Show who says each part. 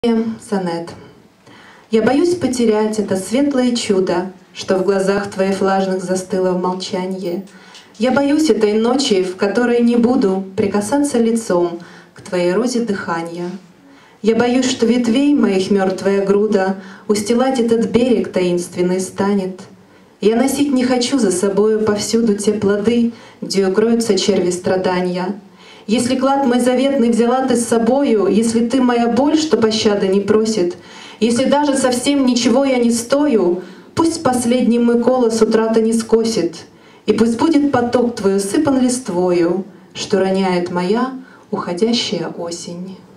Speaker 1: Сонет. Я боюсь потерять это светлое чудо, что в глазах твоих влажных застыло в молчанье. Я боюсь этой ночи, в которой не буду прикасаться лицом к твоей розе дыхания. Я боюсь, что ветвей моих мертвая груда устилать этот берег таинственный станет. Я носить не хочу за собою повсюду те плоды, где укроются черви страдания. Если клад мой заветный взяла ты с собою, если ты моя боль, что пощады не просит, если даже совсем ничего я не стою, пусть последний мой колос утрата не скосит, и пусть будет поток твой усыпан листвою, что роняет моя уходящая осень.